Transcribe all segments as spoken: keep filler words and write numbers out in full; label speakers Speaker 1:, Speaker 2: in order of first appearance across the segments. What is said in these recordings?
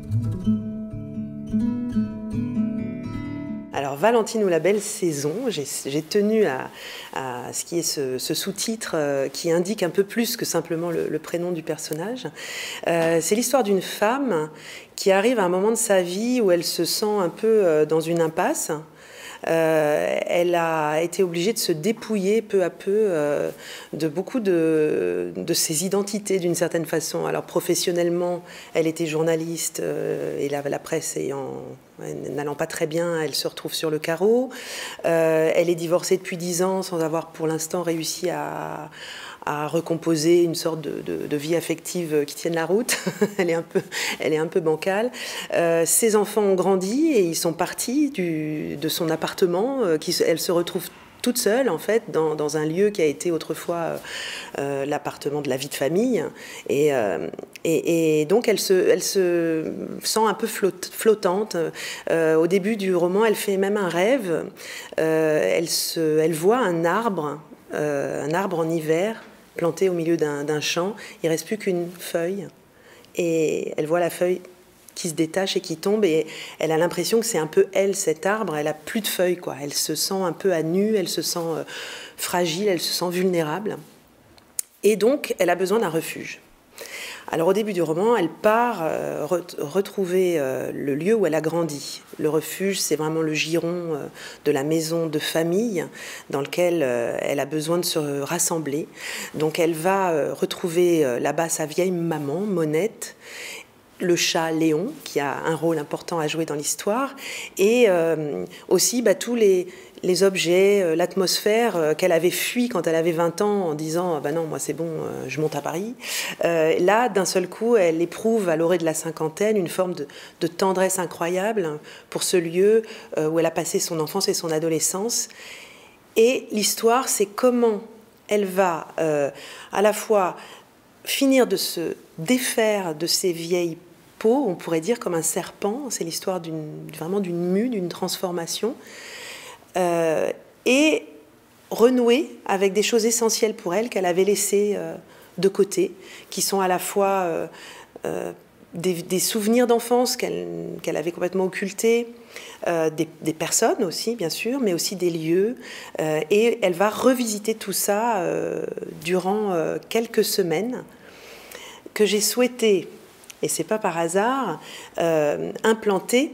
Speaker 1: Alors Valentine ou la belle saison, j'ai tenu à, à ce qui est ce, ce sous-titre euh, qui indique un peu plus que simplement le, le prénom du personnage. Euh, c'est l'histoire d'une femme qui arrive à un moment de sa vie où elle se sent un peu euh, dans une impasse. Euh, elle a été obligée de se dépouiller peu à peu euh, de beaucoup de, de ses identités d'une certaine façon. Alors professionnellement, elle était journaliste euh, et la, la presse ayant, n'allant pas très bien, elle se retrouve sur le carreau. Euh, elle est divorcée depuis dix ans sans avoir pour l'instant réussi à, à recomposer une sorte de, de, de vie affective qui tienne la route. elle, est un peu, elle est un peu bancale. Euh, ses enfants ont grandi et ils sont partis du, de son appartement. Euh, qui, elle se retrouve toute seule, en fait, dans, dans un lieu qui a été autrefois euh, l'appartement de la vie de famille. Et, euh, et, et donc, elle se, elle se sent un peu flotte, flottante. Euh, au début du roman, elle fait même un rêve. Euh, elle, se, elle voit un arbre, euh, un arbre en hiver, planté au milieu d'un champ. Il ne reste plus qu'une feuille. Et elle voit la feuille qui se détache et qui tombe, et elle a l'impression que c'est un peu elle, cet arbre. Elle a plus de feuilles, quoi. Elle se sent un peu à nu, elle se sent euh, fragile, elle se sent vulnérable. Et donc, elle a besoin d'un refuge. Alors, au début du roman, elle part euh, re retrouver euh, le lieu où elle a grandi. Le refuge, c'est vraiment le giron euh, de la maison de famille dans lequel euh, elle a besoin de se rassembler. Donc, elle va euh, retrouver euh, là-bas sa vieille maman, Monette, le chat Léon, qui a un rôle important à jouer dans l'histoire, et euh, aussi bah, tous les, les objets, euh, l'atmosphère euh, qu'elle avait fui quand elle avait vingt ans en disant bah « non, moi c'est bon, euh, je monte à Paris euh, ». Là, d'un seul coup, elle éprouve à l'orée de la cinquantaine une forme de, de tendresse incroyable pour ce lieu euh, où elle a passé son enfance et son adolescence. Et l'histoire, c'est comment elle va euh, à la fois finir de se défaire de ces vieilles peau, on pourrait dire comme un serpent, c'est l'histoire vraiment d'une mue, d'une transformation, euh, et renouer avec des choses essentielles pour elle qu'elle avait laissées euh, de côté, qui sont à la fois euh, euh, des, des souvenirs d'enfance qu'elle qu'elle avait complètement occultés, euh, des, des personnes aussi, bien sûr, mais aussi des lieux, euh, et elle va revisiter tout ça euh, durant euh, quelques semaines, que j'ai souhaité, et c'est pas par hasard, euh, implanté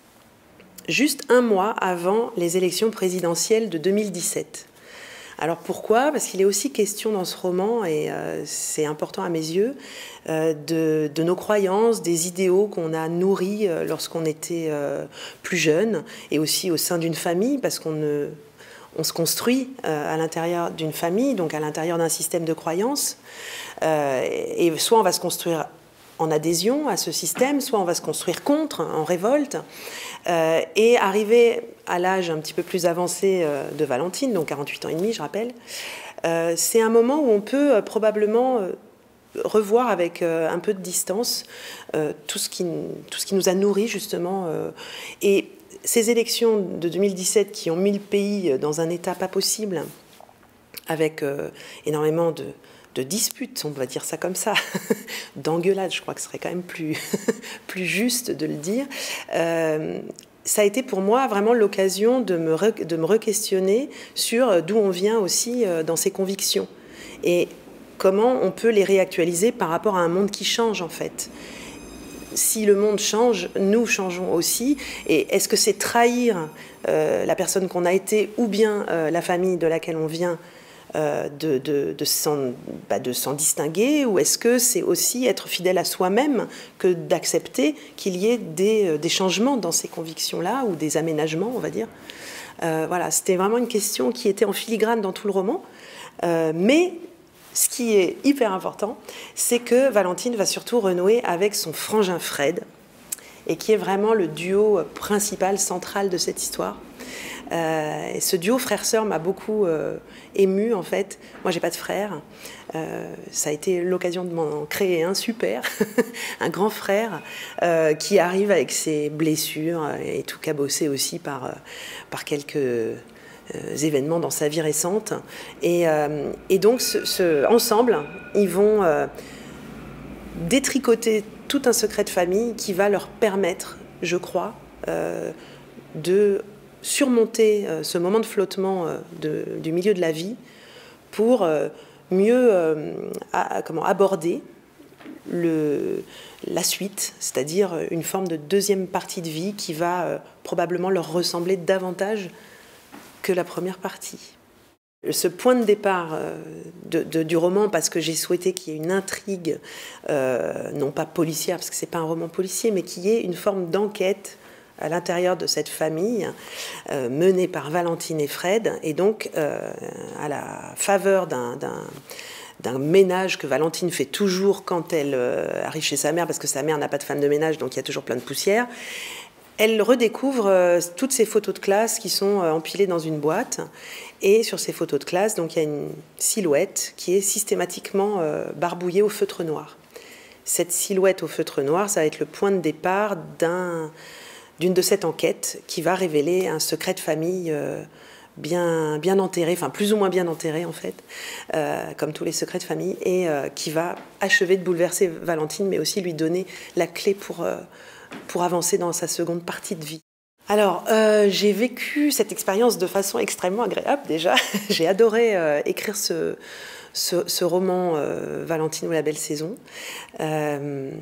Speaker 1: juste un mois avant les élections présidentielles de deux mille dix-sept. Alors pourquoi? Parce qu'il est aussi question dans ce roman, et euh, c'est important à mes yeux, euh, de, de nos croyances, des idéaux qu'on a nourris euh, lorsqu'on était euh, plus jeune, et aussi au sein d'une famille, parce qu'on ne... on se construit euh, à l'intérieur d'une famille, donc à l'intérieur d'un système de croyances, euh, et soit on va se construire en adhésion à ce système, soit on va se construire contre, en révolte, euh, et arriver à l'âge un petit peu plus avancé euh, de Valentine, donc quarante-huit ans et demi, je rappelle, euh, c'est un moment où on peut euh, probablement euh, revoir avec euh, un peu de distance euh, tout ce qui, tout ce qui nous a nourris, justement, euh, et ces élections de deux mille dix-sept qui ont mis le pays dans un état pas possible, avec euh, énormément de, de disputes, on va dire ça comme ça, d'engueulades, je crois que ce serait quand même plus, plus juste de le dire, euh, ça a été pour moi vraiment l'occasion de me, re, de me re-questionner sur d'où on vient aussi euh, dans ses convictions, et comment on peut les réactualiser par rapport à un monde qui change, en fait. Si le monde change, nous changeons aussi. Et est-ce que c'est trahir euh, la personne qu'on a été, ou bien euh, la famille de laquelle on vient, euh, de, de, de s'en bah, de s'en distinguer, ou est-ce que c'est aussi être fidèle à soi-même que d'accepter qu'il y ait des, des changements dans ces convictions-là, ou des aménagements, on va dire. Euh, voilà, c'était vraiment une question qui était en filigrane dans tout le roman, euh, mais ce qui est hyper important, c'est que Valentine va surtout renouer avec son frangin Fred, et qui est vraiment le duo principal, central de cette histoire. Euh, et ce duo frère-sœur m'a beaucoup euh, émue, en fait. Moi, j'ai pas de frère. Euh, ça a été l'occasion de m'en créer un super, un grand frère, euh, qui arrive avec ses blessures et tout cabossé aussi par, euh, par quelques euh, événements dans sa vie récente. Et, euh, et donc, ce, ce, ensemble, ils vont euh, détricoter tout un secret de famille qui va leur permettre, je crois, euh, de surmonter euh, ce moment de flottement euh, de, du milieu de la vie pour euh, mieux euh, à, comment, aborder le, la suite, c'est-à-dire une forme de deuxième partie de vie qui va euh, probablement leur ressembler davantage que la première partie. Ce point de départ euh, de, de, du roman, parce que j'ai souhaité qu'il y ait une intrigue, euh, non pas policière, parce que c'est pas un roman policier, mais qu'il y ait une forme d'enquête à l'intérieur de cette famille euh, menée par Valentine et Fred, et donc euh, à la faveur d'un d'un ménage que Valentine fait toujours quand elle euh, arrive chez sa mère, parce que sa mère n'a pas de femme de ménage, donc il y a toujours plein de poussière. Elle redécouvre euh, toutes ces photos de classe qui sont euh, empilées dans une boîte, et sur ces photos de classe, donc, il y a une silhouette qui est systématiquement euh, barbouillée au feutre noir. Cette silhouette au feutre noir, ça va être le point de départ d'un, d'une de cette enquête qui va révéler un secret de famille euh, bien, bien enterré, enfin plus ou moins bien enterré en fait, euh, comme tous les secrets de famille, et euh, qui va achever de bouleverser Valentine, mais aussi lui donner la clé pour, euh, pour avancer dans sa seconde partie de vie. Alors, euh, j'ai vécu cette expérience de façon extrêmement agréable déjà. J'ai adoré euh, écrire ce, ce, ce roman euh, Valentine ou la belle saison. Euh,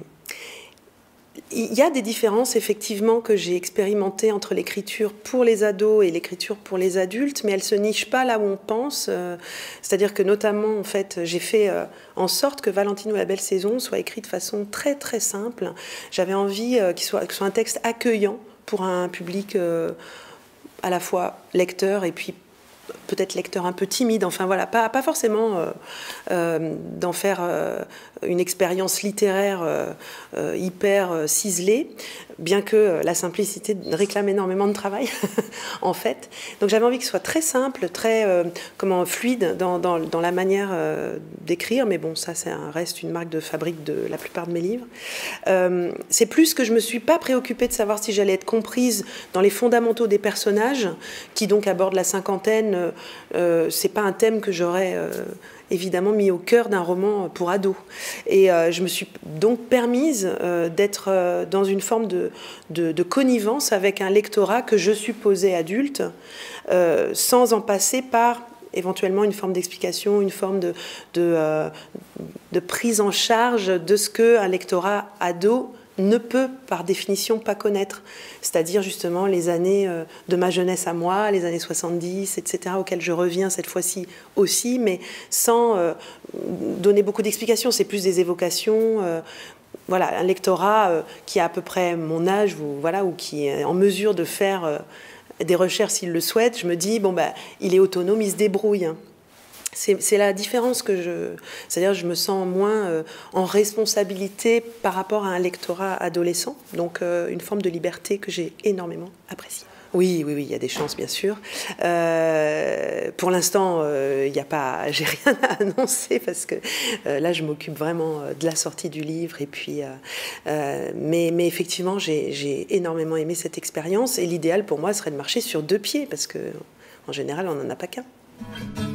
Speaker 1: Il y a des différences, effectivement, que j'ai expérimentées entre l'écriture pour les ados et l'écriture pour les adultes, mais elles ne se nichent pas là où on pense. Euh, C'est-à-dire que, notamment, en fait, j'ai fait euh, en sorte que Valentine ou la belle saison soit écrit de façon très, très simple. J'avais envie euh, qu'il soit, qu'il soit un texte accueillant pour un public euh, à la fois lecteur et puis peut-être lecteur un peu timide, enfin voilà, pas, pas forcément euh, euh, d'en faire euh, une expérience littéraire euh, euh, hyper euh, ciselée, bien que la simplicité réclame énormément de travail, en fait. Donc j'avais envie que ce soit très simple, très euh, comment, fluide dans, dans, dans la manière euh, d'écrire, mais bon, ça, ça reste une marque de fabrique de la plupart de mes livres. Euh, c'est plus que je me suis pas préoccupée de savoir si j'allais être comprise dans les fondamentaux des personnages, qui donc abordent la cinquantaine. Euh, c'est pas un thème que j'aurais euh, évidemment mis au cœur d'un roman pour ados. Et euh, je me suis donc permise euh, d'être euh, dans une forme de, de, de connivence avec un lectorat que je supposais adulte, euh, sans en passer par éventuellement une forme d'explication, une forme de, de, euh, de prise en charge de ce qu'un lectorat ado ne peut par définition pas connaître, c'est-à-dire justement les années de ma jeunesse à moi, les années soixante-dix, et cetera, auxquelles je reviens cette fois-ci aussi, mais sans euh, donner beaucoup d'explications, c'est plus des évocations. Euh, voilà, un lectorat euh, qui a à peu près mon âge, ou, voilà, ou qui est en mesure de faire euh, des recherches s'il le souhaite, je me dis, bon, bah, il est autonome, il se débrouille. C'est la différence que je... C'est-à-dire je me sens moins euh, en responsabilité par rapport à un lectorat adolescent. Donc euh, une forme de liberté que j'ai énormément appréciée. Oui, oui, oui, il y a des chances, bien sûr. Euh, pour l'instant, euh, il n'y a pas... J'ai rien à annoncer parce que euh, là, je m'occupe vraiment de la sortie du livre. Et puis, euh, euh, mais, mais effectivement, j'ai énormément aimé cette expérience. Et l'idéal pour moi serait de marcher sur deux pieds parce que, en général, on n'en a pas qu'un.